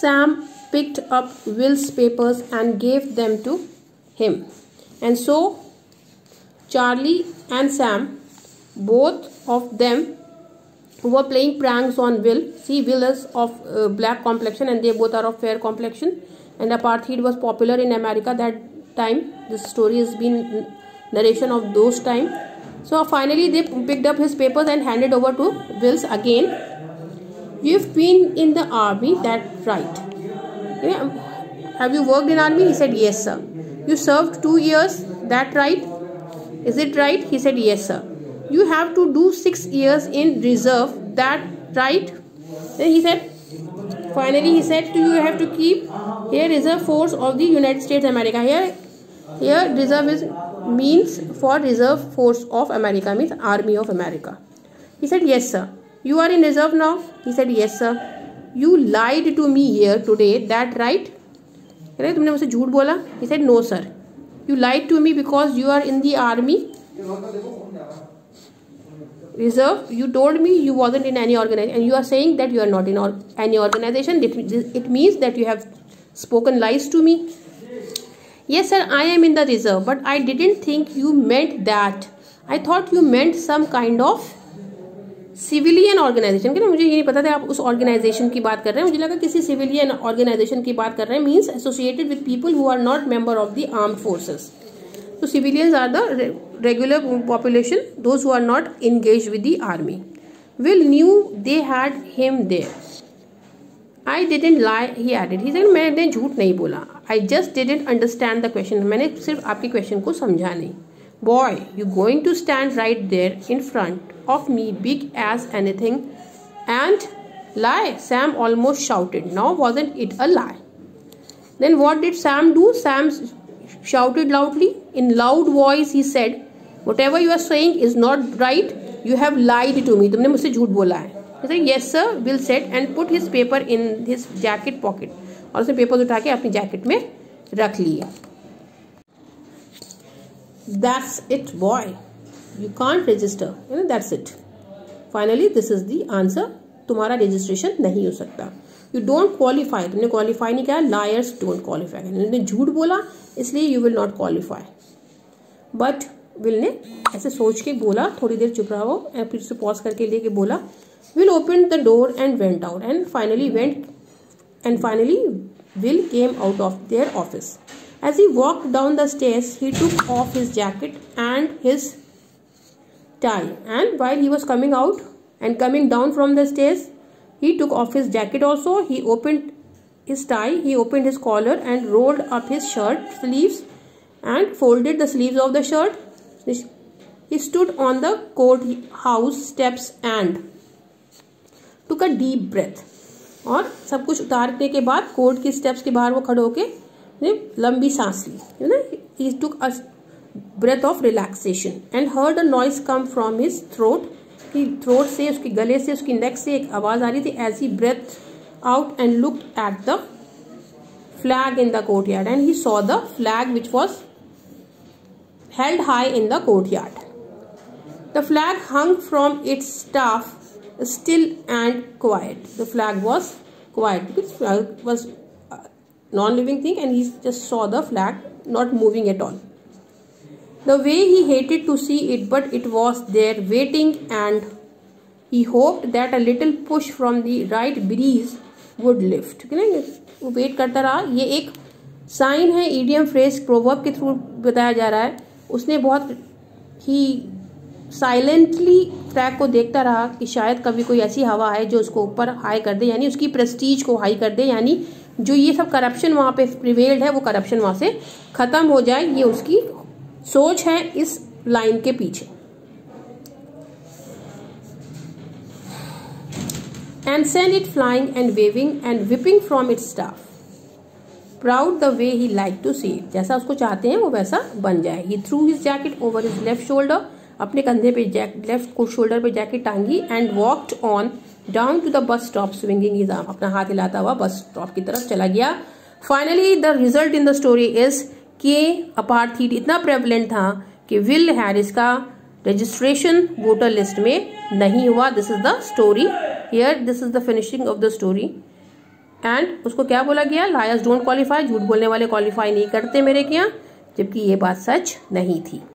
Sam picked up Will's papers and gave them to him. And so Charlie and Sam, both of them were playing pranks on Will. See, Will is of black complexion and they both are of fair complexion. And apartheid was popular in America that time. This story has been narration of those time. So finally they picked up his papers and handed over to Will's again. You've been in the army, that's right. Have you worked in army? He said, yes, sir. You served 2 years, that right? Is it right? He said, yes, sir. You have to do 6 years in reserve, that right? Then he said, finally he said, you have to keep here reserve force of the United States America. Here reserve means for reserve force of America, means army of America. He said, yes, sir. You are in reserve now? He said, yes, sir. You lied to me here today, that right? तुमने मुझसे झूठ बोला? He said, no, sir. You lied to me because you are in the army reserve. You told me you wasn't in any organization, and you are saying that you are not in any organization. It means that you have spoken lies to me. Yes, sir, I am in the reserve, but I didn't think you meant that. I thought you meant some kind of civilian organization. क्या मुझे ये नहीं पता था आप उस organisation की बात कर रहे हैं. मुझे लगा किसी सिविलियन ऑर्गेनाइजेशन की बात कर रहे हैं. Means associated with people who are not member of the armed forces. तो civilians are the regular population, those who are not engaged with the army. Will knew they had him there. I didn't lie, he added. He said, मैंने झूठ नहीं बोला. I just didn't understand the question. मैंने सिर्फ आपके question को समझा नहीं. Boy, you going to stand right there in front of me, big as anything, and lie? Sam almost shouted. Now wasn't it a lie? Then what did Sam do? Sam shouted loudly. In loud voice he said, whatever you are saying is not right. You have lied to me. तुमने मुझसे झूठ बोला है. He said, yes sir, Will said, and put his paper in his jacket pocket. और उसने paper उठा के अपनी जैकेट में रख लिए. That's it, boy. You can't register. That's it. Finally, this is the answer. तुम्हारा registration नहीं हो सकता. You don't qualify. तुमने qualify नहीं किया. Liars don't qualify. तुमने झूठ बोला, इसलिए you will not qualify. But Will ने ऐसे सोच के बोला, थोड़ी देर चुप रहा वो, फिर से पॉज करके लेके बोला. Will opened the door and went out, and finally Will came out of their office. As he walked down the stairs, he took off his jacket and his tie. And while he was coming out and coming down from the stairs, he took off his jacket also. He opened his tie, he opened his collar and rolled up his shirt sleeves and folded the sleeves of the shirt. He stood on the courthouse steps and took a deep breath. और सब कुछ उतारने के बाद court के steps के बाहर वो खड़े होके लंबी सांस ली. He took a breath of relaxation and heard a noise come from his throat. कि थ्रोट से, उसके गले से, उसकी नेक से एक आवाज आ रही थी. As he breathed out and looked at the flag in the courtyard, and he saw the flag which was held high in the courtyard. The flag hung from its staff, still and quiet. The flag was quiet because flag was non-living thing, and he just saw the flag not moving at all. The way he hated to see it, but it was there waiting, and he hoped that a little push from the right breeze would lift. वो wait करता रहा. ये एक sign है, idiom phrase proverb के through बताया जा रहा है. उसने बहुत ही साइलेंटली फ्लैग को देखता रहा कि शायद कभी कोई ऐसी हवा है जो उसको ऊपर हाई कर दे, यानी उसकी प्रेस्टीज को हाई कर दे, यानी जो ये सब करप्शन वहां पे प्रिवेल्ड है वो करप्शन वहां से खत्म हो जाए. ये उसकी सोच है इस लाइन के पीछे. And sent it flying and waving and whipping from its staff. Proud the way he liked to see it. जैसा उसको चाहते हैं वो वैसा बन जाए. He threw his jacket over his left shoulder. अपने कंधे पे लेफ्ट शोल्डर पे जैकेट टांगी. And walked on down to the bus stop swinging his arm. अपना हाथ हिलाता हुआ बस स्टॉप की तरफ चला गया. Finally the result in the story is कि अपार्थाइड इतना प्रेवलेंट था कि विल हैरिस का रजिस्ट्रेशन वोटर लिस्ट में नहीं हुआ. This is the story here. This is the finishing of the story. And उसको क्या बोला गया, लायर्स डोंट क्वालिफाई, झूठ बोलने वाले क्वालिफाई नहीं करते मेरे के यहाँ, जबकि ये बात सच नहीं थी।